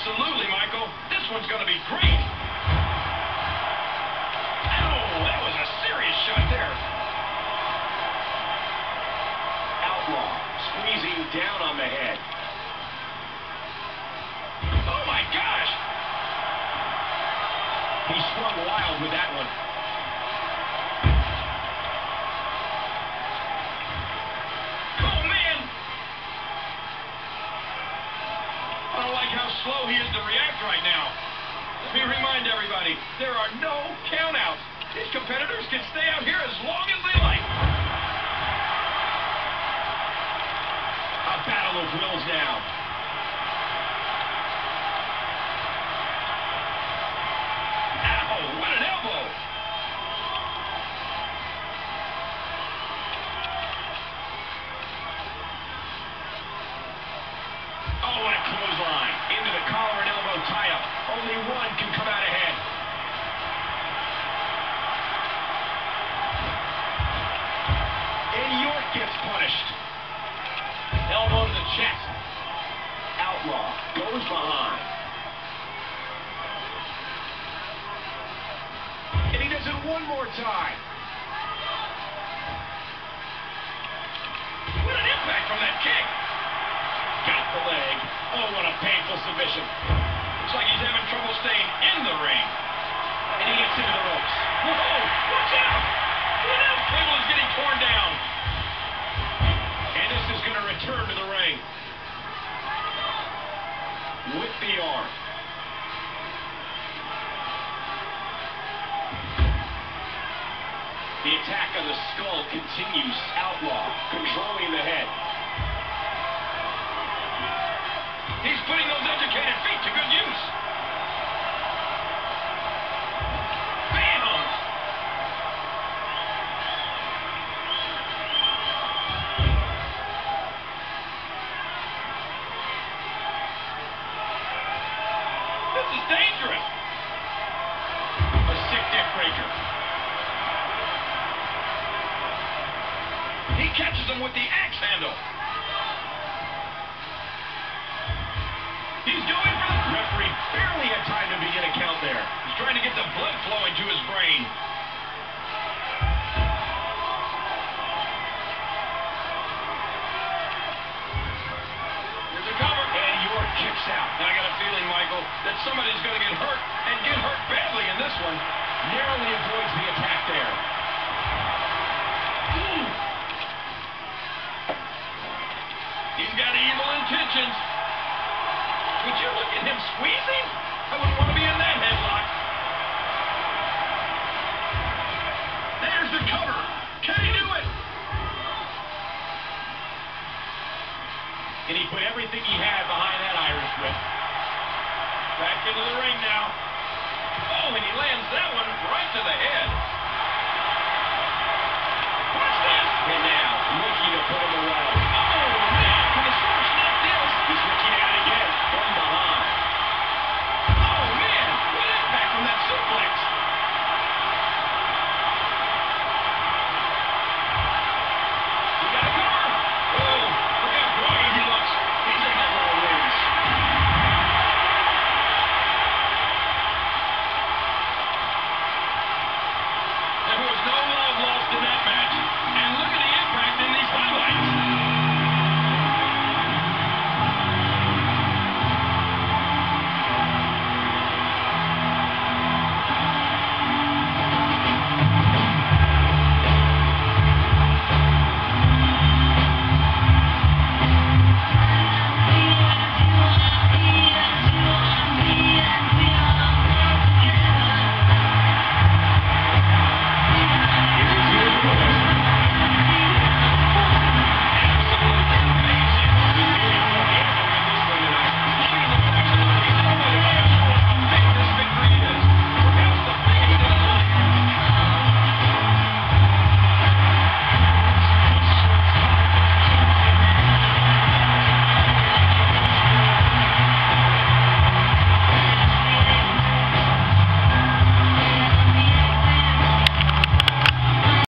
Absolutely, Michael. This one's going to be great. Oh, that was a serious shot there. Outlaw squeezing down on the head. Oh, my gosh. He swung wild with that one. Oh, man. I don't like how slow he is to react right now. Let me remind everybody, there are no countouts. These competitors can stay out here as long as they like. A battle of wills now. Ow, what an elbow. Oh, what a clothesline. Into the collar and elbow tie-up. Only one can come out ahead. And York gets punished. Elbow to the chest. Outlaw goes behind. And he does it one more time. What an impact from that kick. Got the leg. Oh, what a painful submission. Looks like he's having trouble staying in the ring. And he gets into the ropes. Whoa, watch out. The announce table is getting torn down. And this is going to return to the ring. With the arm. The attack on the skull continues. Outlaw controlling the head. He's putting those educated feet to good use. Bam! This is dangerous. A sick neck breaker. He catches him with the axe handle. He's going for the... Referee barely had time to begin a count there. He's trying to get the blood flowing to his brain. Here's a cover. And York kicks out. And I got a feeling, Michael, that somebody's going to get hurt and get hurt badly in this one. Narrowly avoids the attack there. Ooh. He's got evil intentions. Would you look at him squeezing? I wouldn't want to be in that headlock. There's the cover. Can he do it? And he put everything he had behind that Irish whip. Back into the ring now. Oh, and he lands that one right to the head.